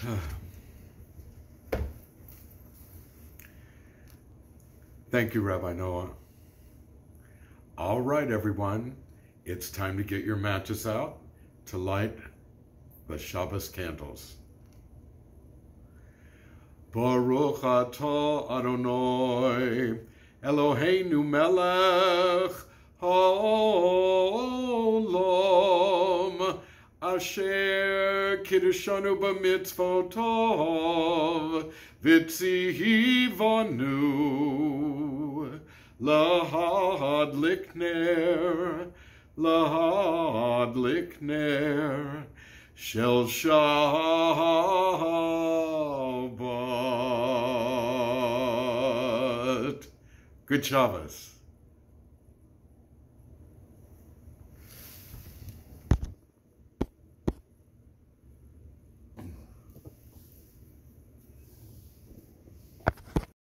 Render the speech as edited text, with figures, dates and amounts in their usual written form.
Thank you, Rabbi Noah. All right, everyone. It's time to get your matches out to light the Shabbat candles. Baruch atah Adonai Eloheinu melech haolam asher kiddushanu b'mitzvotov v'tzivanu lahadlik ner shel Shabbat. Good Shabbos.